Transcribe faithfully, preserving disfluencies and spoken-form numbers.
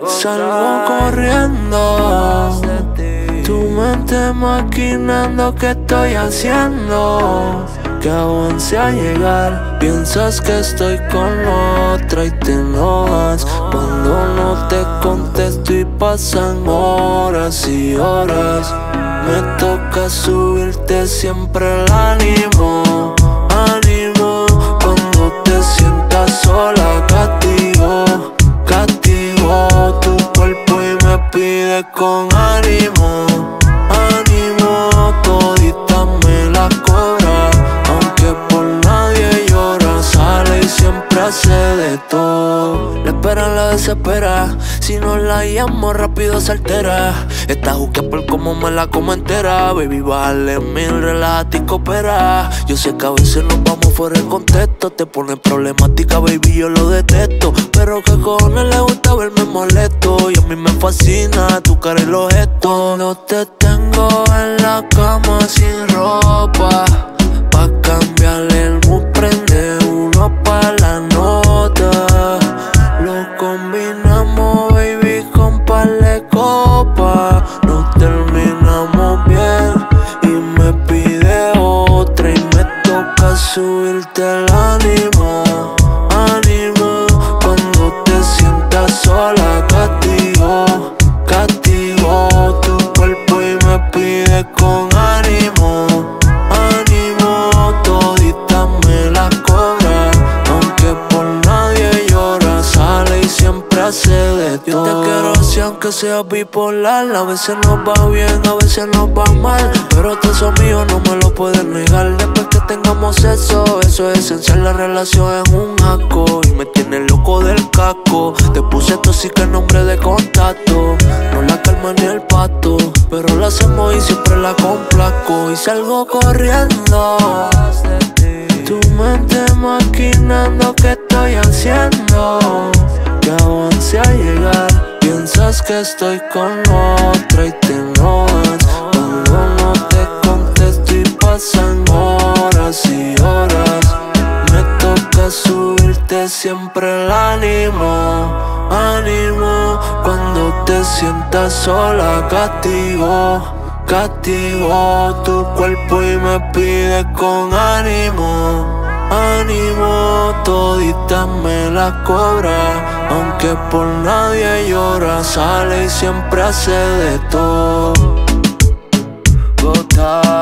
Salgo corriendo, tu mente maquinando qué estoy haciendo, que avance a llegar. Piensas que estoy con otra y te enojas cuando no te contesto y pasan horas y horas. Me toca subirte siempre el ánimo, ánimo. Cuando te sientas sola, castigo, castigo tu cuerpo y me pide con ánimo, ánimo. Todita me la cobra, aunque por nadie llora. Sale y siempre hace de todo. La espera la desespera, si no la llamo rápido se altera. Esta juque por cómo me la como entera. Baby, vale mil, relájate y coopera. Yo sé que a veces nos vamos fuera de contexto. Te pones problemática, baby, yo lo detesto. Pero que cojones le gusta verme molesto. Y a mí me fascina tu cara y los gestos. No te tengo en la cama sin ropa, pa' cambiarle el mood, prende uno pa' la nota. Lo combinamos, baby, con par de copas. Nos terminamos bien y me pide otra. Y me toca subirte el ánimo, ánimo. Cuando te sientas sola, castigo, castigo tu cuerpo y me pide con ánimo, ánimo. Todita me la cobra, aunque por nadie llora. Sale y siempre hace de todo. Yo te quiero así aunque sea bipolar. A veces nos va bien, a veces nos va mal, pero todo eso mío no me lo puedes negar. Después que tengamos eso, eso es esencial. La relación es un asco y me tiene loco del casco. Te puse tóxica en nombre de contacto, no la calma ni el pato, pero la hacemos y siempre la complaco. Y salgo corriendo, tu mente maquinando qué estoy haciendo, que avance a llegar. Piensas que estoy con otra y te enojas cuando no te contesto y pasan horas y horas. Me toca subirte siempre el ánimo, ánimo. Cuando te sientas sola, castigo, castigo tu cuerpo y me pide con ánimo, ánimo. Todita me la cobra, aunque por nadie llora. Sale y siempre hace de todo. Gota.